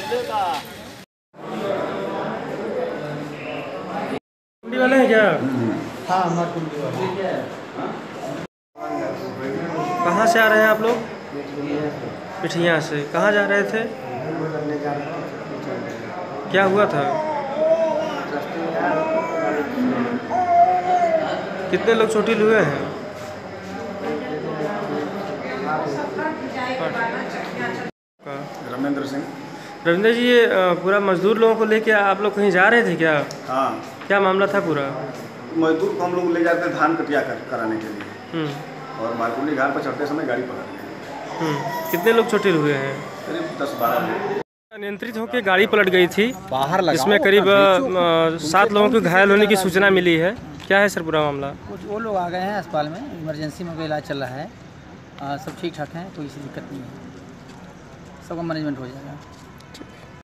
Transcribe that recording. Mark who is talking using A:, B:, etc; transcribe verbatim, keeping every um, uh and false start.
A: कुंडी वाले हैं क्या?
B: हाँ हमारे कुंडी वाले।
A: कहाँ से आ रहे हैं आप लोग? पिठिया से। कहाँ जा रहे थे? क्या हुआ था? कितने लोग चोटिल हुए हैं?
C: रमेंद्र सिंह।
A: रविंद्र जी, ये पूरा मजदूर लोगों को लेके आप लोग कहीं जा रहे थे क्या?
C: हाँ।
A: क्या मामला था पूरा?
C: मजदूर को हम लोग ले जाते हैं धान कटिया कर, कराने के लिए, और मारकुंडी घाट पर चढ़ते समय गाड़ी पकड़ गई।
A: कितने लोग चोटिल हुए हैं?
C: करीब दस बारह लोग।
A: नियंत्रित होकर गाड़ी पलट गई थी
B: बाहर,
A: इसमें करीब सात लोगों के घायल होने की सूचना मिली है। क्या है सर पूरा मामला?
B: कुछ वो लोग आ गए हैं अस्पताल में, इमरजेंसी में इलाज चल रहा है। आ, सब ठीक ठाक हैं, कोई ऐसी दिक्कत नहीं है, सबका मैनेजमेंट हो जाएगा।